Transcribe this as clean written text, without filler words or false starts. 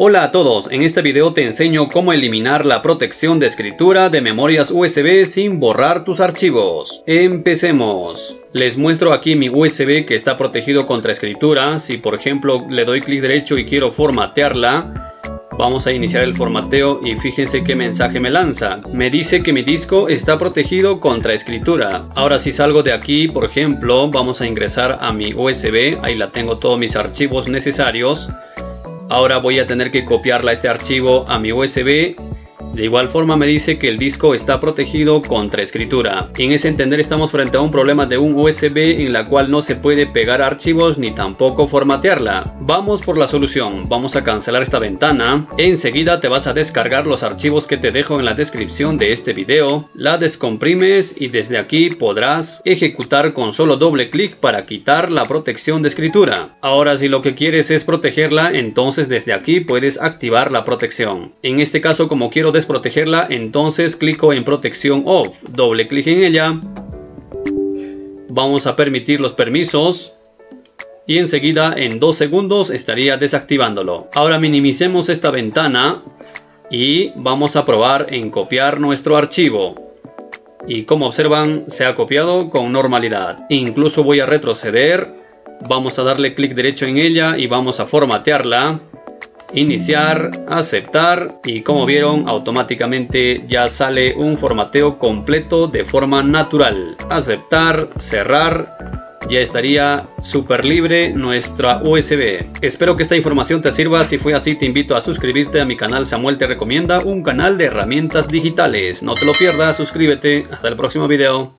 Hola a todos, en este video te enseño cómo eliminar la protección de escritura de memorias USB sin borrar tus archivos. Empecemos. Les muestro aquí mi USB que está protegido contra escritura. Si por ejemplo le doy clic derecho y quiero formatearla, vamos a iniciar el formateo y fíjense qué mensaje me lanza. Me dice que mi disco está protegido contra escritura. Ahora si salgo de aquí, por ejemplo, vamos a ingresar a mi USB. Ahí la tengo todos mis archivos necesarios. Ahora voy a tener que copiarla este archivo a mi USB. De igual forma me dice que el disco está protegido contra escritura. En ese entender estamos frente a un problema de un USB en la cual no se puede pegar archivos ni tampoco formatearla. Vamos por la solución. Vamos a cancelar esta ventana. Enseguida te vas a descargar los archivos que te dejo en la descripción de este video. La descomprimes y desde aquí podrás ejecutar con solo doble clic para quitar la protección de escritura. Ahora si lo que quieres es protegerla, entonces desde aquí puedes activar la protección. En este caso, como quiero desprotegerla, entonces clico en protección off, doble clic en ella, vamos a permitir los permisos y enseguida en 2 segundos estaría desactivándolo. Ahora minimicemos esta ventana y vamos a probar en copiar nuestro archivo y como observan se ha copiado con normalidad. Incluso voy a retroceder, vamos a darle clic derecho en ella y vamos a formatearla. Iniciar, aceptar y como vieron automáticamente ya sale un formateo completo de forma natural. Aceptar, cerrar, ya estaría súper libre nuestra USB. Espero que esta información te sirva. Si fue así te invito a suscribirte a mi canal Samuel Te Recomienda, un canal de herramientas digitales. No te lo pierdas, suscríbete. Hasta el próximo video.